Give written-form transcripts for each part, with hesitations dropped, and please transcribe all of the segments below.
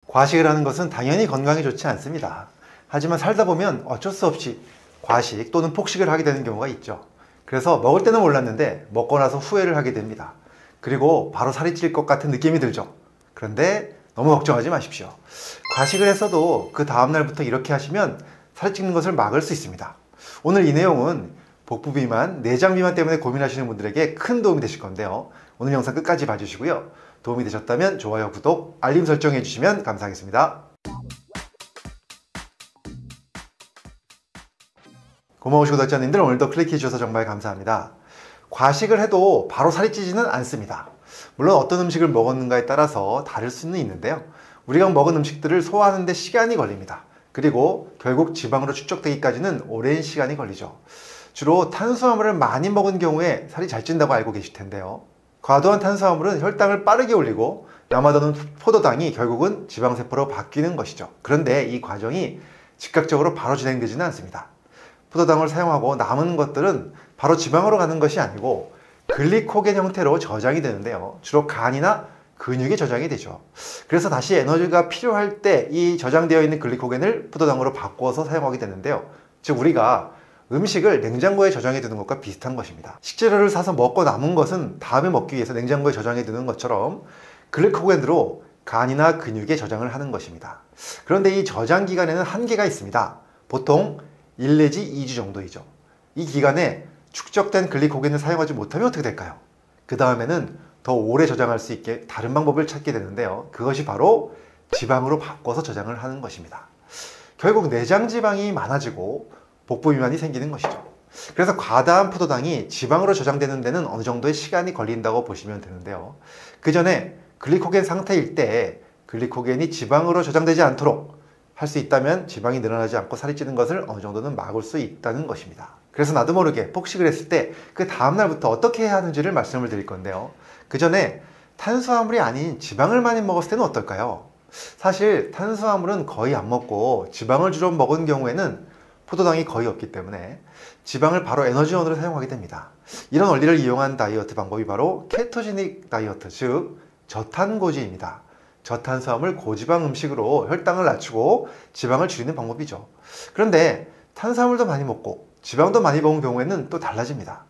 과식을 하는 것은 당연히 건강에 좋지 않습니다. 하지만 살다 보면 어쩔 수 없이 과식 또는 폭식을 하게 되는 경우가 있죠. 그래서 먹을 때는 몰랐는데 먹고 나서 후회를 하게 됩니다. 그리고 바로 살이 찔 것 같은 느낌이 들죠. 그런데 너무 걱정하지 마십시오. 과식을 했어도 그 다음날부터 이렇게 하시면 살이 찌는 것을 막을 수 있습니다. 오늘 이 내용은 복부 비만, 내장 비만 때문에 고민하시는 분들에게 큰 도움이 되실 건데요. 오늘 영상 끝까지 봐주시고요. 도움이 되셨다면 좋아요, 구독, 알림 설정해 주시면 감사하겠습니다. 고마우신 구독자님들, 오늘도 클릭해 주셔서 정말 감사합니다. 과식을 해도 바로 살이 찌지는 않습니다. 물론 어떤 음식을 먹었는가에 따라서 다를 수는 있는데요. 우리가 먹은 음식들을 소화하는 데 시간이 걸립니다. 그리고 결국 지방으로 축적되기까지는 오랜 시간이 걸리죠. 주로 탄수화물을 많이 먹은 경우에 살이 잘 찐다고 알고 계실 텐데요. 과도한 탄수화물은 혈당을 빠르게 올리고 남아도는 포도당이 결국은 지방세포로 바뀌는 것이죠. 그런데 이 과정이 즉각적으로 바로 진행되지는 않습니다. 포도당을 사용하고 남은 것들은 바로 지방으로 가는 것이 아니고 글리코겐 형태로 저장이 되는데요. 주로 간이나 근육에 저장이 되죠. 그래서 다시 에너지가 필요할 때 이 저장되어 있는 글리코겐을 포도당으로 바꿔서 사용하게 되는데요. 즉 우리가 음식을 냉장고에 저장해 두는 것과 비슷한 것입니다. 식재료를 사서 먹고 남은 것은 다음에 먹기 위해서 냉장고에 저장해 두는 것처럼 글리코겐으로 간이나 근육에 저장을 하는 것입니다. 그런데 이 저장 기간에는 한계가 있습니다. 보통 1 내지 2주 정도이죠. 이 기간에 축적된 글리코겐을 사용하지 못하면 어떻게 될까요? 그 다음에는 더 오래 저장할 수 있게 다른 방법을 찾게 되는데요. 그것이 바로 지방으로 바꿔서 저장을 하는 것입니다. 결국 내장 지방이 많아지고 복부 비만이 생기는 것이죠. 그래서 과다한 포도당이 지방으로 저장되는 데는 어느 정도의 시간이 걸린다고 보시면 되는데요. 그 전에 글리코겐 상태일 때 글리코겐이 지방으로 저장되지 않도록 할 수 있다면 지방이 늘어나지 않고 살이 찌는 것을 어느 정도는 막을 수 있다는 것입니다. 그래서 나도 모르게 폭식을 했을 때 그 다음날부터 어떻게 해야 하는지를 말씀을 드릴 건데요. 그 전에 탄수화물이 아닌 지방을 많이 먹었을 때는 어떨까요? 사실 탄수화물은 거의 안 먹고 지방을 주로 먹은 경우에는 포도당이 거의 없기 때문에 지방을 바로 에너지원으로 사용하게 됩니다. 이런 원리를 이용한 다이어트 방법이 바로 케토제닉 다이어트, 즉 저탄고지입니다. 저탄수화물 고지방 음식으로 혈당을 낮추고 지방을 줄이는 방법이죠. 그런데 탄수화물도 많이 먹고 지방도 많이 먹은 경우에는 또 달라집니다.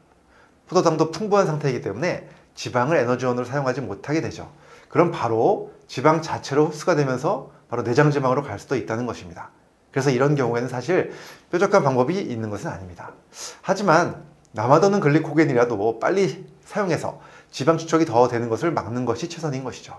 포도당도 풍부한 상태이기 때문에 지방을 에너지원으로 사용하지 못하게 되죠. 그럼 바로 지방 자체로 흡수가 되면서 바로 내장지방으로 갈 수도 있다는 것입니다. 그래서 이런 경우에는 사실 뾰족한 방법이 있는 것은 아닙니다. 하지만 남아도는 글리코겐이라도 빨리 사용해서 지방 축적이 더 되는 것을 막는 것이 최선인 것이죠.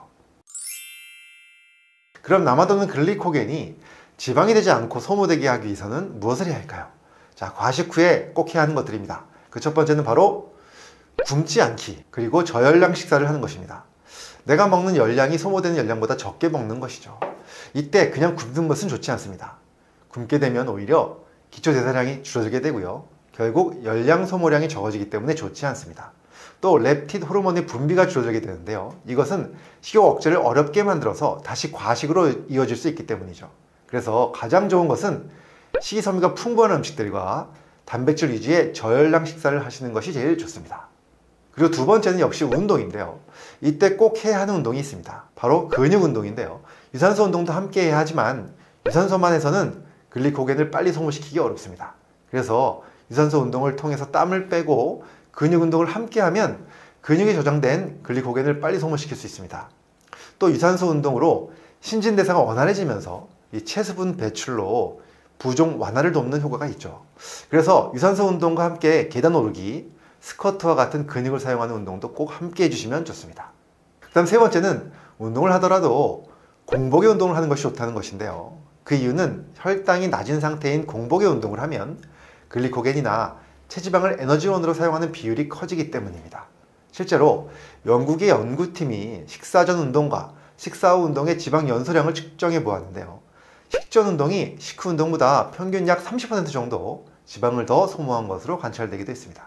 그럼 남아도는 글리코겐이 지방이 되지 않고 소모되게 하기 위해서는 무엇을 해야 할까요? 자, 과식 후에 꼭 해야 하는 것들입니다. 그 첫 번째는 바로 굶지 않기, 그리고 저열량 식사를 하는 것입니다. 내가 먹는 열량이 소모되는 열량보다 적게 먹는 것이죠. 이때 그냥 굶는 것은 좋지 않습니다. 굶게 되면 오히려 기초대사량이 줄어들게 되고요. 결국 열량 소모량이 적어지기 때문에 좋지 않습니다. 또 렙틴 호르몬의 분비가 줄어들게 되는데요. 이것은 식욕 억제를 어렵게 만들어서 다시 과식으로 이어질 수 있기 때문이죠. 그래서 가장 좋은 것은 식이섬유가 풍부한 음식들과 단백질 위주의 저열량 식사를 하시는 것이 제일 좋습니다. 그리고 두 번째는 역시 운동인데요. 이때 꼭 해야 하는 운동이 있습니다. 바로 근육 운동인데요. 유산소 운동도 함께 해야 하지만 유산소만 해서는 글리코겐을 빨리 소모시키기 어렵습니다. 그래서 유산소 운동을 통해서 땀을 빼고 근육 운동을 함께 하면 근육에 저장된 글리코겐을 빨리 소모시킬 수 있습니다. 또 유산소 운동으로 신진대사가 원활해지면서 이 체수분 배출로 부종 완화를 돕는 효과가 있죠. 그래서 유산소 운동과 함께 계단 오르기, 스쿼트와 같은 근육을 사용하는 운동도 꼭 함께 해주시면 좋습니다. 그 다음 세 번째는 운동을 하더라도 공복에 운동을 하는 것이 좋다는 것인데요. 그 이유는 혈당이 낮은 상태인 공복에 운동을 하면 글리코겐이나 체지방을 에너지원으로 사용하는 비율이 커지기 때문입니다. 실제로 영국의 연구팀이 식사 전 운동과 식사 후 운동의 지방 연소량을 측정해 보았는데요. 식전 운동이 식후 운동보다 평균 약 30% 정도 지방을 더 소모한 것으로 관찰되기도 했습니다.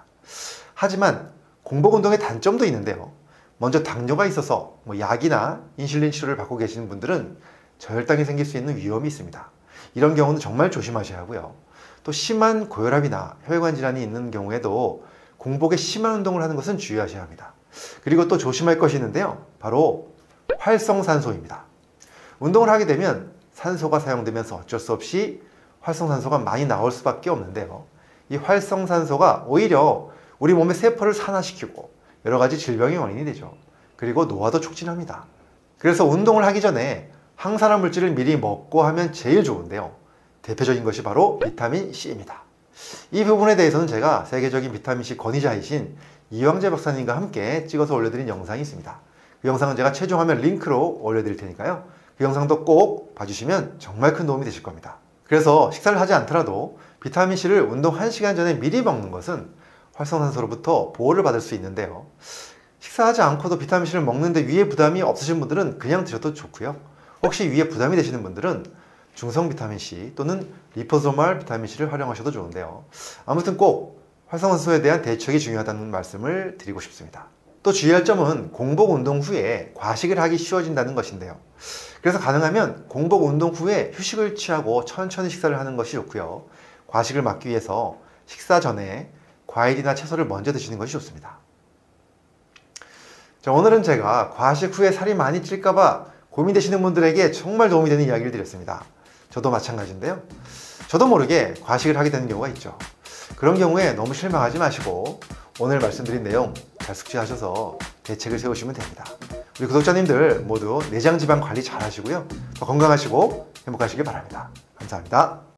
하지만 공복 운동의 단점도 있는데요. 먼저 당뇨가 있어서 약이나 인슐린 치료를 받고 계시는 분들은 저혈당이 생길 수 있는 위험이 있습니다. 이런 경우는 정말 조심하셔야 하고요. 또 심한 고혈압이나 혈관 질환이 있는 경우에도 공복에 심한 운동을 하는 것은 주의하셔야 합니다. 그리고 또 조심할 것이 있는데요. 바로 활성산소입니다. 운동을 하게 되면 산소가 사용되면서 어쩔 수 없이 활성산소가 많이 나올 수밖에 없는데요. 이 활성산소가 오히려 우리 몸의 세포를 산화시키고 여러 가지 질병의 원인이 되죠. 그리고 노화도 촉진합니다. 그래서 운동을 하기 전에 항산화 물질을 미리 먹고 하면 제일 좋은데요. 대표적인 것이 바로 비타민 C입니다. 이 부분에 대해서는 제가 세계적인 비타민C 권위자이신 이황재 박사님과 함께 찍어서 올려드린 영상이 있습니다. 그 영상은 제가 최종 화면 링크로 올려드릴 테니까요. 그 영상도 꼭 봐주시면 정말 큰 도움이 되실 겁니다. 그래서 식사를 하지 않더라도 비타민C를 운동 1시간 전에 미리 먹는 것은 활성산소로부터 보호를 받을 수 있는데요. 식사하지 않고도 비타민C를 먹는데 위에 부담이 없으신 분들은 그냥 드셔도 좋고요. 혹시 위에 부담이 되시는 분들은 중성 비타민C 또는 리포소말 비타민C를 활용하셔도 좋은데요. 아무튼 꼭 활성산소에 대한 대책이 중요하다는 말씀을 드리고 싶습니다. 또 주의할 점은 공복 운동 후에 과식을 하기 쉬워진다는 것인데요. 그래서 가능하면 공복 운동 후에 휴식을 취하고 천천히 식사를 하는 것이 좋고요. 과식을 막기 위해서 식사 전에 과일이나 채소를 먼저 드시는 것이 좋습니다. 자, 오늘은 제가 과식 후에 살이 많이 찔까봐 고민되시는 분들에게 정말 도움이 되는 이야기를 드렸습니다. 저도 마찬가지인데요. 저도 모르게 과식을 하게 되는 경우가 있죠. 그런 경우에 너무 실망하지 마시고 오늘 말씀드린 내용 잘 숙지하셔서 대책을 세우시면 됩니다. 우리 구독자님들 모두 내장 지방 관리 잘 하시고요. 더 건강하시고 행복하시길 바랍니다. 감사합니다.